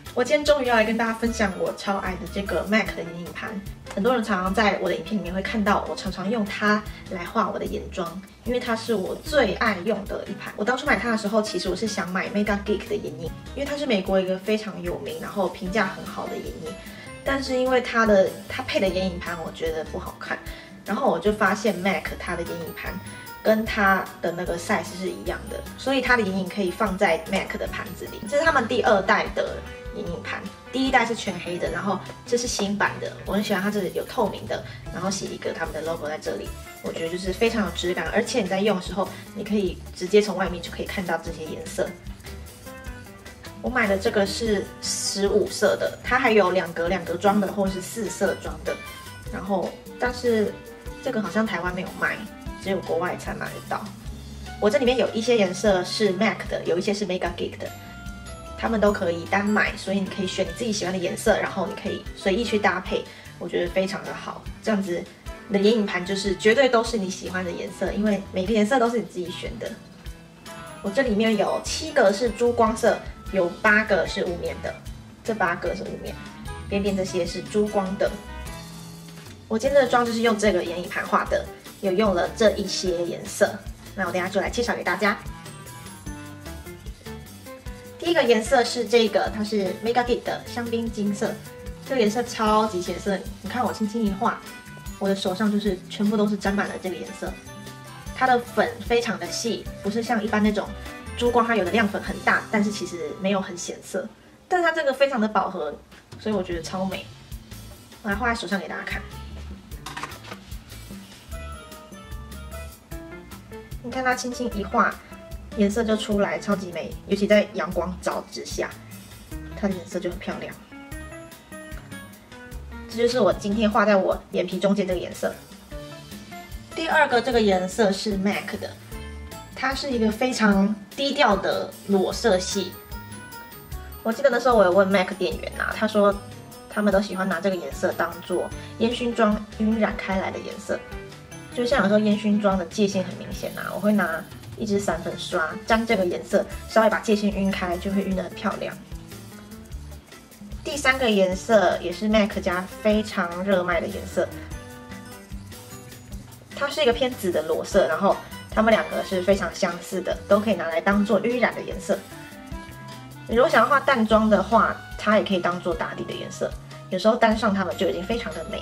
我今天终于要来跟大家分享我超爱的这个 MAC 的眼影盘。很多人常常在我的影片里面会看到我常常用它来画我的眼妆，因为它是我最爱用的一盘。我当初买它的时候，其实我是想买 Mega Geek 的眼影，因为它是美国一个非常有名，然后评价很好的眼影。但是因为它配的眼影盘我觉得不好看，然后我就发现 MAC 它的眼影盘跟它的那个 size 是一样的，所以它的眼影可以放在 MAC 的盘子里。这是他们第2代的眼影盘，第1代是全黑的，然后这是新版的，我很喜欢它这里有透明的，然后写一个他们的 logo 在这里，我觉得就是非常有质感，而且你在用的时候，你可以直接从外面就可以看到这些颜色。我买的这个是15色的，它还有2格装的，或者是4色装的，然后但是这个好像台湾没有卖，只有国外才买得到。我这里面有一些颜色是 MAC 的，有一些是 Mega Geek 的。他们都可以单买，所以你可以选你自己喜欢的颜色，然后你可以随意去搭配，我觉得非常的好。这样子，你的眼影盘就是绝对都是你喜欢的颜色，因为每个颜色都是你自己选的。我这里面有7个是珠光色，有8个是雾面的，这8个是雾面，边边这些是珠光的。我今天的妆就是用这个眼影盘画的，有用了这一些颜色，那我等一下就来介绍给大家。第一个颜色是这个，它是 Mega Geek 的香槟金色，这个颜色超级显色。你看我轻轻一画，我的手上就是全部都是沾满了这个颜色。它的粉非常的细，不是像一般那种珠光，它有的亮粉很大，但是其实没有很显色。但是它这个非常的饱和，所以我觉得超美。我来画在手上给大家看。你看它轻轻一画，颜色就出来，超级美，尤其在阳光照之下，它的颜色就很漂亮。这就是我今天画在我眼皮中间这个颜色。第2个这个颜色是 MAC 的，它是一个非常低调的裸色系。我记得那时候我有问 MAC 店员啊，他说他们都喜欢拿这个颜色当做烟熏妆晕染开来的颜色。就像有时候烟熏妆的界限很明显啊，我会拿一支散粉刷沾这个颜色，稍微把界限晕开，就会晕得很漂亮。第3个颜色也是 MAC 家非常热卖的颜色，它是一个偏紫的裸色，然后它们2个是非常相似的，都可以拿来当做晕染的颜色。你如果想要画淡妆的话，它也可以当做打底的颜色，有时候单上它们就已经非常的美。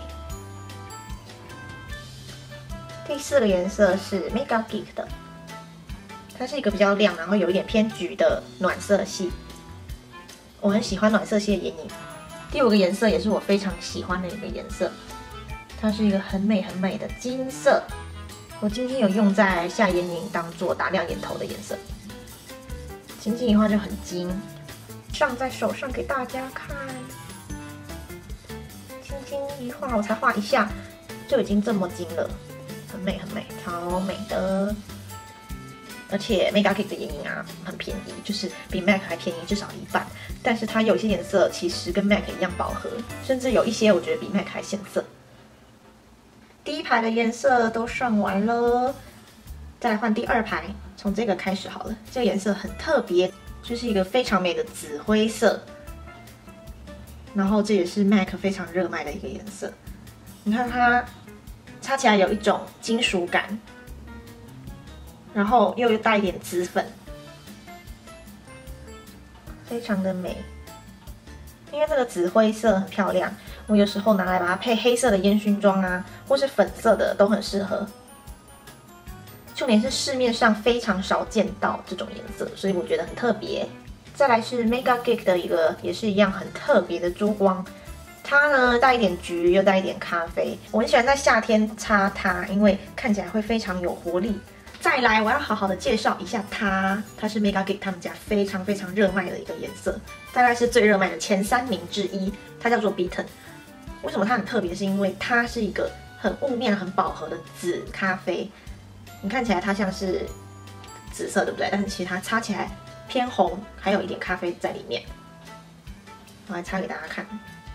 第4个颜色是 Mega Geek 的。它是一个比较亮，然后有一点偏橘的暖色系。我很喜欢暖色系的眼影。第5个颜色也是我非常喜欢的一个颜色，它是一个很美很美的金色。我今天有用在下眼影当做打亮眼头的颜色，轻轻一画就很金，上在手上给大家看。轻轻一画，我才画一下就已经这么金了，很美很美，超美的。而且 Mega Geek 的眼影啊很便宜，就是比 MAC 还便宜至少1半。但是它有一些颜色其实跟 MAC 一样饱和，甚至有一些我觉得比 MAC 还显色。第1排的颜色都上完了，再来换第2排，从这个开始好了。这个颜色很特别，就是一个非常美的紫灰色。然后这也是 MAC 非常热卖的一个颜色。你看它擦起来有一种金属感。然后又带一点紫粉，非常的美。因为这个紫灰色很漂亮，我有时候拿来把它配黑色的烟熏妆啊，或是粉色的都很适合。重点是市面上非常少见到这种颜色，所以我觉得很特别。再来是 Mega Geek 的一个也是一样很特别的珠光，它呢带一点橘又带一点咖啡，我很喜欢在夏天擦它，因为看起来会非常有活力。再来，我要好好的介绍一下它，它是 Mega Geek 他们家非常非常热卖的一个颜色，大概是最热卖的前3名之一。它叫做 Beaten。为什么它很特别？是因为它是一个很雾面、很饱和的紫咖啡。你看起来它像是紫色，对不对？但是其实它擦起来偏红，还有一点咖啡在里面。我来擦给大家看。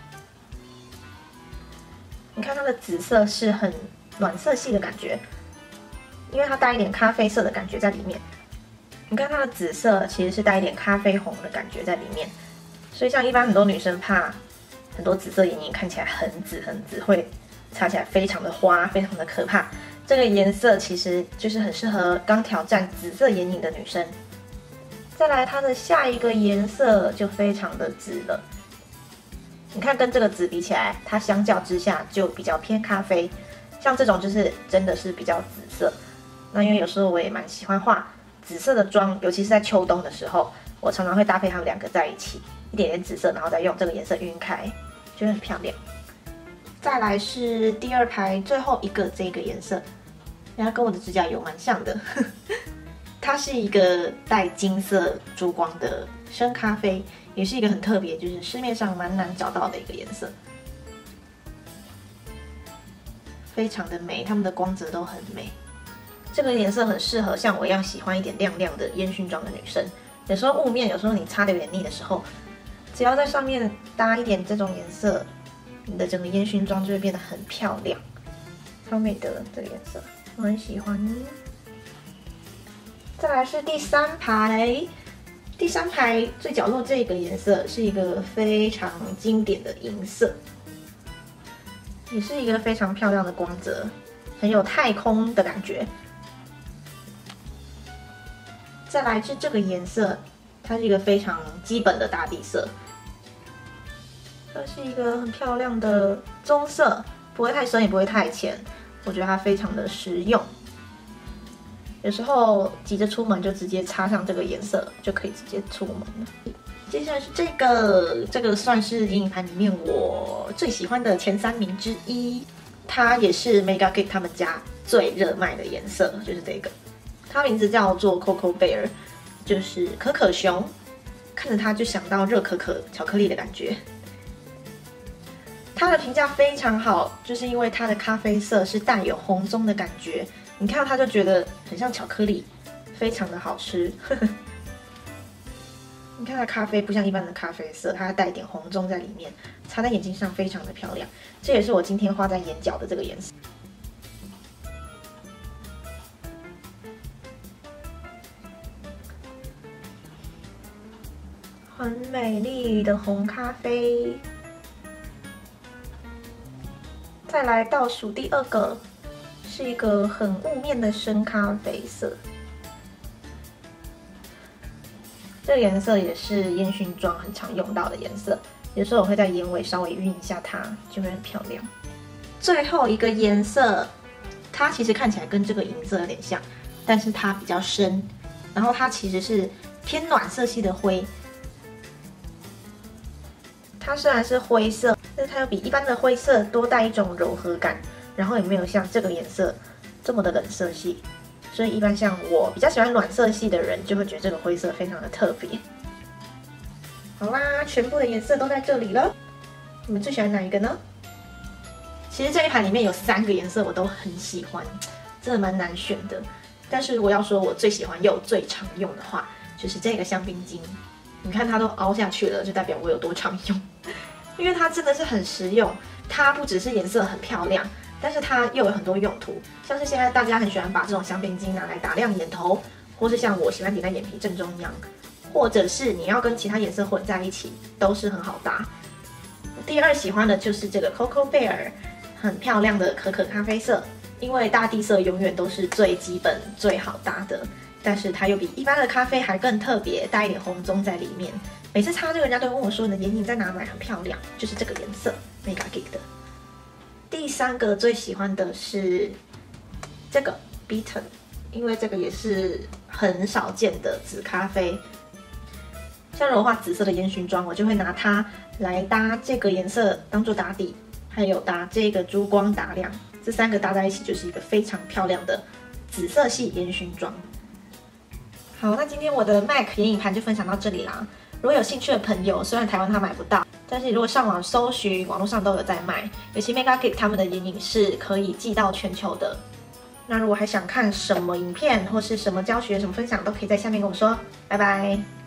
你看它的紫色是很暖色系的感觉。因为它带一点咖啡色的感觉在里面，你看它的紫色其实是带一点咖啡红的感觉在里面， 所以像一般很多女生怕很多紫色眼影看起来很紫，会擦起来非常的花，非常的可怕。这个颜色其实就是很适合刚挑战紫色眼影的女生。再来，它的下一个颜色就非常的紫了。你看，跟这个紫比起来，它相较之下就比较偏咖啡。像这种就是真的是比较紫色。那因为有时候我也蛮喜欢画紫色的妆，尤其是在秋冬的时候，我常常会搭配它们两个在一起，一点点紫色，然后再用这个颜色晕开，就会很漂亮。再来是第二排最后一个这个颜色，它跟我的指甲油蛮像的。它是一个带金色珠光的深咖啡，也是一个很特别，就是市面上蛮难找到的一个颜色，非常的美，它们的光泽都很美。这个颜色很适合像我一样喜欢一点亮亮的烟熏妆的女生。有时候雾面，有时候你擦的有点腻的时候，只要在上面搭一点这种颜色，你的整个烟熏妆就会变得很漂亮，超美的这个颜色，我很喜欢。再来是第三排，第三排最角落这个颜色是一个非常经典的银色，也是一个非常漂亮的光泽，很有太空的感觉。再来是这个颜色，它是一个非常基本的大地色，它是一个很漂亮的棕色，不会太深也不会太浅，我觉得它非常的实用。有时候急着出门就直接擦上这个颜色，就可以直接出门了。接下来是这个算是眼影盘里面我最喜欢的前3名之一，它也是 Megacake 他们家最热卖的颜色，就是这个。它名字叫做 Coco Bear， 就是可可熊，看着它就想到热可可巧克力的感觉。它的评价非常好，就是因为它的咖啡色是带有红棕的感觉，你看到它就觉得很像巧克力，非常的好吃。你看它咖啡不像一般的咖啡色，它带一点红棕在里面，擦在眼睛上非常的漂亮。这也是我今天画在眼角的这个颜色。很美丽的红咖啡。再来倒数第2个，是一个很雾面的深咖啡色。这个颜色也是烟熏妆很常用到的颜色，有时候我会在眼尾稍微晕一下它，就会很漂亮。最后一个颜色，它其实看起来跟这个银色有点像，但是它比较深，然后它其实是偏暖色系的灰。它虽然是灰色，但是它又比一般的灰色多带一种柔和感，然后也没有像这个颜色这么的冷色系，所以一般像我比较喜欢暖色系的人，就会觉得这个灰色非常的特别。好啦，全部的颜色都在这里了，你们最喜欢哪一个呢？其实这一盘里面有3个颜色我都很喜欢，真的蛮难选的。但是如果要说我最喜欢又最常用的话，就是这个香槟金。你看它都凹下去了，就代表我有多常用。因为它真的是很实用，它不只是颜色很漂亮，但是它又有很多用途，像是现在大家很喜欢把这种香槟金拿来打亮眼头，或是像我喜欢点在眼皮正中央，或者是你要跟其他颜色混在一起，都是很好搭。第2喜欢的就是这个 Coco Bear， 很漂亮的可可咖啡色，因为大地色永远都是最基本最好搭的，但是它又比一般的咖啡还更特别，带一点红棕在里面。每次擦这个，人家都会问我说：“你的眼影在哪买？很漂亮。”就是这个颜色 ，Megacake 的。第3个最喜欢的是这个 Beaten， 因为这个也是很少见的紫咖啡。像如果画紫色的烟熏妆，我就会拿它来搭这个颜色当做打底，还有搭这个珠光打亮，这3个搭在一起就是一个非常漂亮的紫色系烟熏妆。好，那今天我的 MAC 眼影盘就分享到这里啦。如果有兴趣的朋友，虽然台湾它买不到，但是如果上网搜寻，网络上都有在卖。尤其 Megacake 他们的眼影是可以寄到全球的。那如果还想看什么影片或是什么教学、什么分享，都可以在下面跟我说。拜拜。